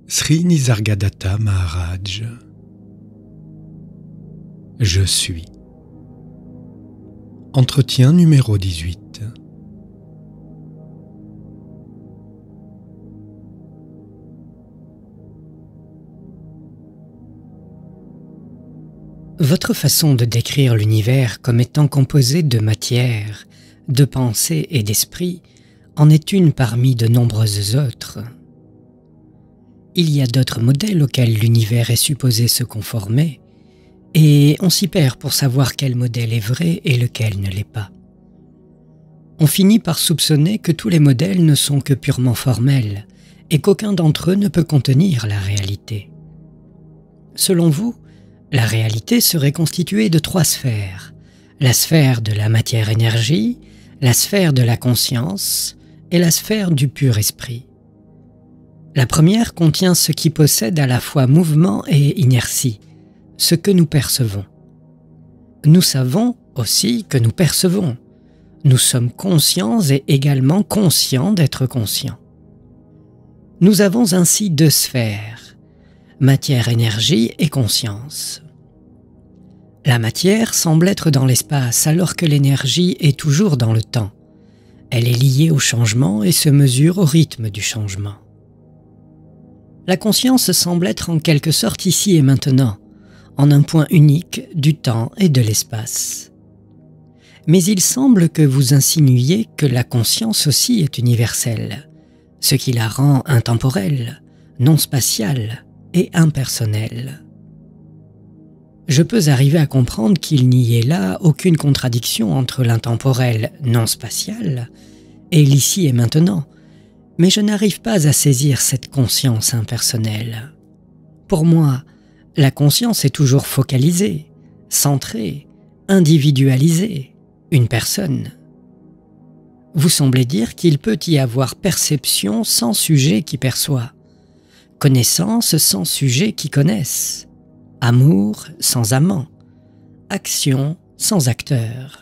Sri Nisargadatta Maharaj. Je suis. Entretien numéro 18. Votre façon de décrire l'univers comme étant composé de matière, de pensée et d'esprit en est une parmi de nombreuses autres. Il y a d'autres modèles auxquels l'univers est supposé se conformer, et on s'y perd pour savoir quel modèle est vrai et lequel ne l'est pas. On finit par soupçonner que tous les modèles ne sont que purement formels, et qu'aucun d'entre eux ne peut contenir la réalité. Selon vous, la réalité serait constituée de 3 sphères, la sphère de la matière-énergie, la sphère de la conscience et la sphère du pur esprit. La première contient ce qui possède à la fois mouvement et inertie, ce que nous percevons. Nous savons aussi que nous percevons. Nous sommes conscients et également conscients d'être conscients. Nous avons ainsi 2 sphères, matière-énergie et conscience. La matière semble être dans l'espace alors que l'énergie est toujours dans le temps. Elle est liée au changement et se mesure au rythme du changement. La conscience semble être en quelque sorte ici et maintenant, en un point unique du temps et de l'espace. Mais il semble que vous insinuiez que la conscience aussi est universelle, ce qui la rend intemporelle, non spatiale et impersonnelle. Je peux arriver à comprendre qu'il n'y ait là aucune contradiction entre l'intemporel non spatial et l'ici et maintenant, mais je n'arrive pas à saisir cette conscience impersonnelle. Pour moi, la conscience est toujours focalisée, centrée, individualisée, une personne. Vous semblez dire qu'il peut y avoir perception sans sujet qui perçoit, connaissance sans sujet qui connaissent, amour sans amant, action sans acteur.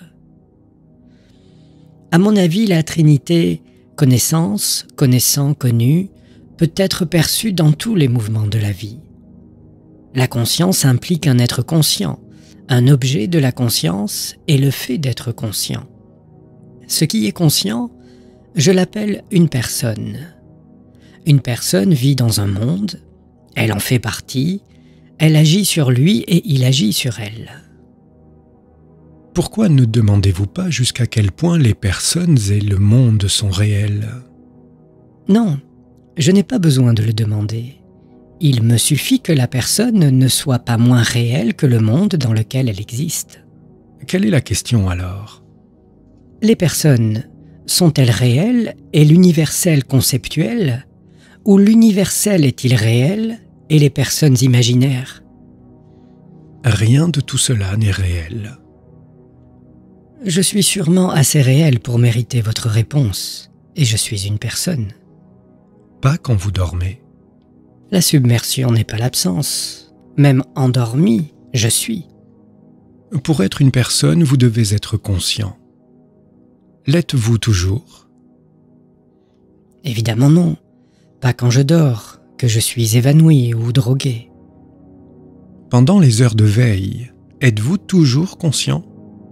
À mon avis, la Trinité, connaissance, connaissant, connu, peut être perçue dans tous les mouvements de la vie. La conscience implique un être conscient, un objet de la conscience est le fait d'être conscient. Ce qui est conscient, je l'appelle une personne. Une personne vit dans un monde, elle en fait partie, elle agit sur lui et il agit sur elle. Pourquoi ne demandez-vous pas jusqu'à quel point les personnes et le monde sont réels? Non, je n'ai pas besoin de le demander. Il me suffit que la personne ne soit pas moins réelle que le monde dans lequel elle existe. Quelle est la question alors? Les personnes, sont-elles réelles et l'universel conceptuel, ou l'universel est-il réel et les personnes imaginaires? Rien de tout cela n'est réel. Je suis sûrement assez réel pour mériter votre réponse, et je suis une personne. Pas quand vous dormez. La submersion n'est pas l'absence. Même endormi, je suis. Pour être une personne, vous devez être conscient. L'êtes-vous toujours? Évidemment non. Pas quand je dors, que je suis évanoui ou drogué. Pendant les heures de veille, êtes-vous toujours conscient?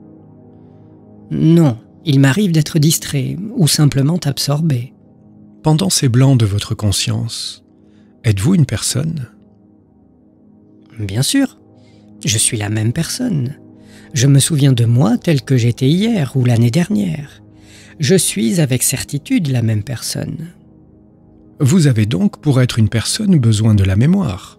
Non, il m'arrive d'être distrait ou simplement absorbé. Pendant ces blancs de votre conscience, êtes-vous une personne? Bien sûr, je suis la même personne. Je me souviens de moi tel que j'étais hier ou l'année dernière. Je suis avec certitude la même personne. Vous avez donc, pour être une personne, besoin de la mémoire.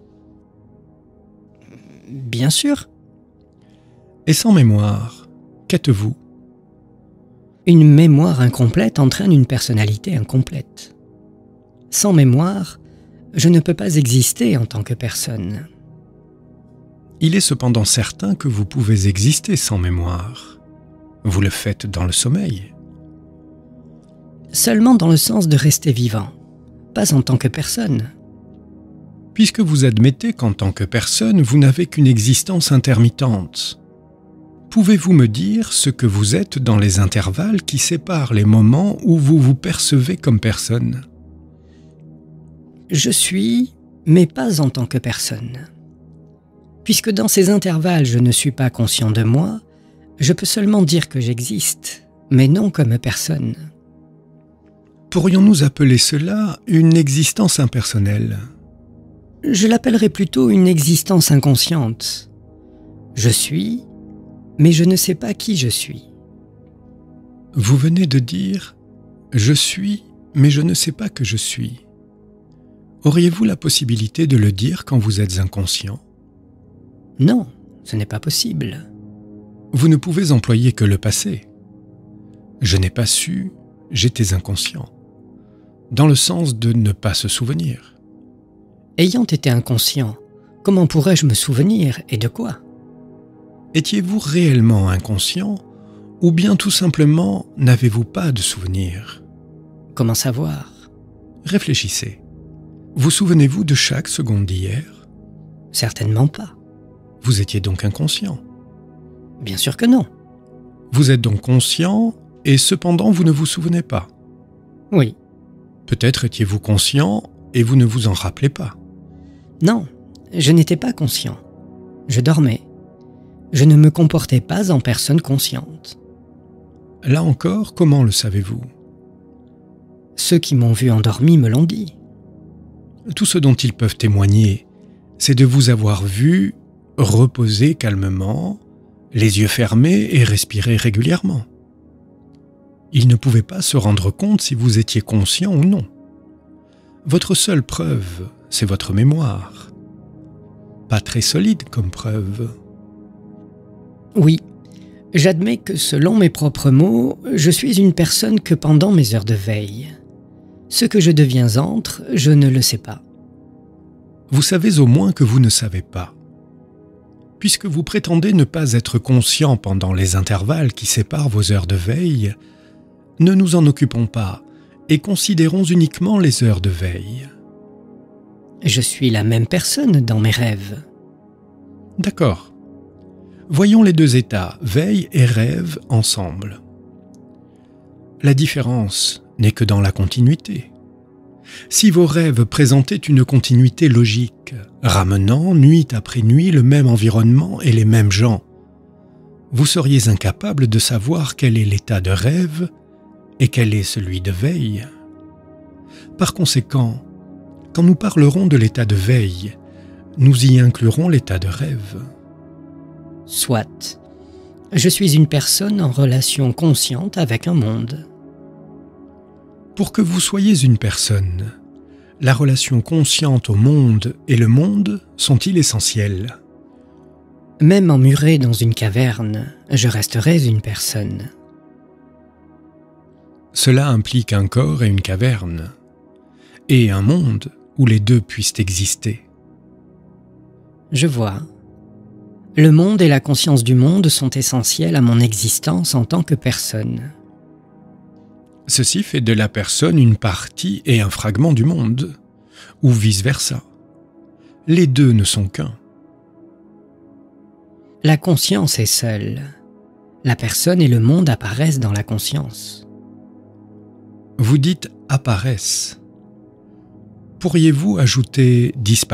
Bien sûr. Et sans mémoire, qu'êtes-vous? Une mémoire incomplète entraîne une personnalité incomplète. Sans mémoire, je ne peux pas exister en tant que personne. Il est cependant certain que vous pouvez exister sans mémoire. Vous le faites dans le sommeil. Seulement dans le sens de rester vivant, pas en tant que personne. Puisque vous admettez qu'en tant que personne, vous n'avez qu'une existence intermittente, pouvez-vous me dire ce que vous êtes dans les intervalles qui séparent les moments où vous vous percevez comme personne? Je suis mais pas en tant que personne. Puisque dans ces intervalles je ne suis pas conscient de moi, je peux seulement dire que j'existe, mais non comme personne. Pourrions-nous appeler cela une existence impersonnelle? Je l'appellerais plutôt une existence inconsciente. Je suis, mais je ne sais pas qui je suis. Vous venez de dire « Je suis, mais je ne sais pas que je suis ». Auriez-vous la possibilité de le dire quand vous êtes inconscient? Non, ce n'est pas possible. Vous ne pouvez employer que le passé. Je n'ai pas su, j'étais inconscient. Dans le sens de ne pas se souvenir. Ayant été inconscient, comment pourrais-je me souvenir et de quoi? Étiez-vous réellement inconscient ou bien tout simplement n'avez-vous pas de souvenir? Comment savoir? Réfléchissez. Vous souvenez-vous de chaque seconde d'hier? Certainement pas. Vous étiez donc inconscient. Bien sûr que non. Vous êtes donc conscient et cependant vous ne vous souvenez pas. Oui. Peut-être étiez-vous conscient et vous ne vous en rappelez pas. Non, je n'étais pas conscient. Je dormais. Je ne me comportais pas en personne consciente. Là encore, comment le savez-vous? Ceux qui m'ont vu endormi me l'ont dit. Tout ce dont ils peuvent témoigner, c'est de vous avoir vu reposer calmement, les yeux fermés et respirer régulièrement. Ils ne pouvaient pas se rendre compte si vous étiez conscient ou non. Votre seule preuve, c'est votre mémoire. Pas très solide comme preuve. Oui, j'admets que selon mes propres mots, je suis une personne que pendant mes heures de veille. Ce que je deviens entre, je ne le sais pas. Vous savez au moins que vous ne savez pas. Puisque vous prétendez ne pas être conscient pendant les intervalles qui séparent vos heures de veille, ne nous en occupons pas et considérons uniquement les heures de veille. Je suis la même personne dans mes rêves. D'accord. Voyons les deux états, veille et rêve, ensemble. La différence n'est que dans la continuité. Si vos rêves présentaient une continuité logique, ramenant nuit après nuit le même environnement et les mêmes gens, vous seriez incapable de savoir quel est l'état de rêve et quel est celui de veille. Par conséquent, quand nous parlerons de l'état de veille, nous y inclurons l'état de rêve. Soit. Je suis une personne en relation consciente avec un monde. Pour que vous soyez une personne, la relation consciente au monde et le monde sont-ils essentiels? Même emmuré dans une caverne, je resterai une personne. Cela implique un corps et une caverne, et un monde où les deux puissent exister. Je vois. Le monde et la conscience du monde sont essentiels à mon existence en tant que personne. Ceci fait de la personne une partie et un fragment du monde, ou vice-versa. Les deux ne sont qu'un. La conscience est seule. La personne et le monde apparaissent dans la conscience. Vous dites « apparaissent ». Pourriez-vous ajouter « disparaissent » ?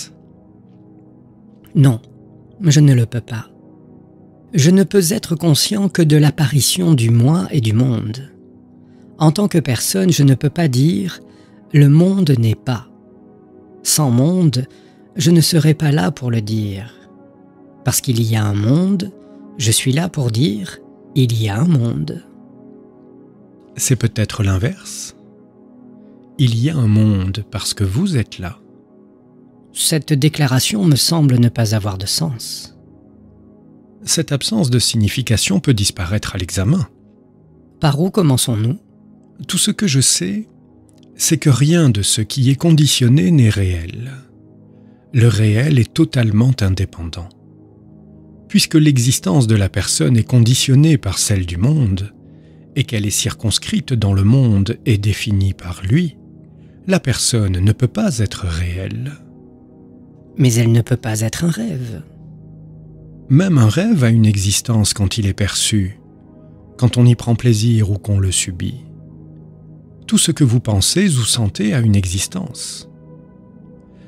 Non, je ne le peux pas. Je ne peux être conscient que de l'apparition du moi et du monde. En tant que personne, je ne peux pas dire « le monde n'est pas ». Sans monde, je ne serais pas là pour le dire. Parce qu'il y a un monde, je suis là pour dire « il y a un monde ». C'est peut-être l'inverse. Il y a un monde parce que vous êtes là. Cette déclaration me semble ne pas avoir de sens. Cette absence de signification peut disparaître à l'examen. Par où commençons-nous? Tout ce que je sais, c'est que rien de ce qui est conditionné n'est réel. Le réel est totalement indépendant. Puisque l'existence de la personne est conditionnée par celle du monde, et qu'elle est circonscrite dans le monde et définie par lui, la personne ne peut pas être réelle. Mais elle ne peut pas être un rêve. Même un rêve a une existence quand il est perçu, quand on y prend plaisir ou qu'on le subit. Tout ce que vous pensez ou sentez a une existence.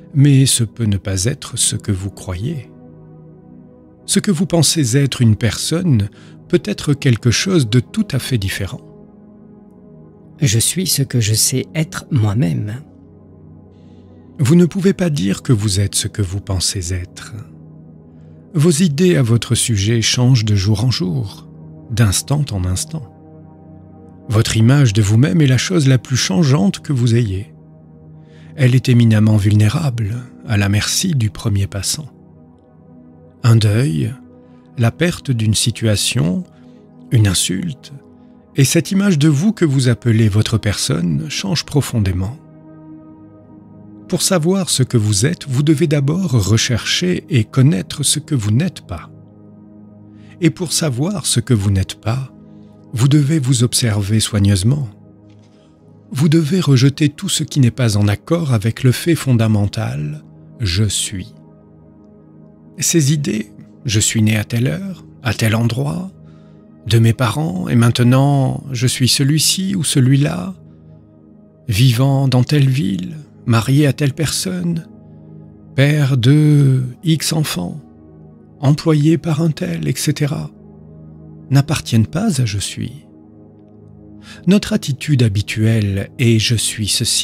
mais ce peut ne pas être ce que vous croyez. Ce que vous pensez être une personne peut être quelque chose de tout à fait différent. Je suis ce que je sais être moi-même. Vous ne pouvez pas dire que vous êtes ce que vous pensez être. Vos idées à votre sujet changent de jour en jour, d'instant en instant. Votre image de vous-même est la chose la plus changeante que vous ayez. Elle est éminemment vulnérable, à la merci du premier passant. Un deuil, la perte d'une situation, une insulte, et cette image de vous que vous appelez votre personne change profondément. Pour savoir ce que vous êtes, vous devez d'abord rechercher et connaître ce que vous n'êtes pas. Et pour savoir ce que vous n'êtes pas, vous devez vous observer soigneusement. Vous devez rejeter tout ce qui n'est pas en accord avec le fait fondamental « je suis ». Ces idées « je suis né à telle heure, à tel endroit », de mes parents et maintenant je suis celui-ci ou celui-là, vivant dans telle ville, marié à telle personne, père de X enfants, employé par un tel, etc., n'appartiennent pas à « je suis ». Notre attitude habituelle est « je suis ceci ».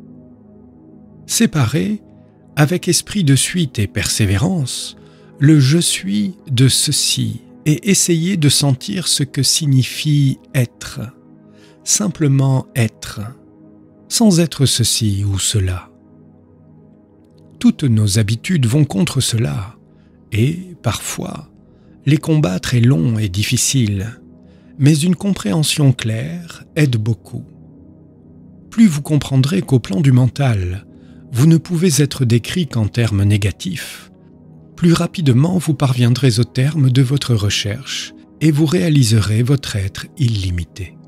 Séparer, avec esprit de suite et persévérance, le « je suis » de ceci et essayer de sentir ce que signifie être, simplement être, sans être ceci ou cela. Toutes nos habitudes vont contre cela, et, parfois, les combattre est long et difficile, mais une compréhension claire aide beaucoup. Plus vous comprendrez qu'au plan du mental, vous ne pouvez être décrit qu'en termes négatifs, plus rapidement vous parviendrez au terme de votre recherche et vous réaliserez votre être illimité.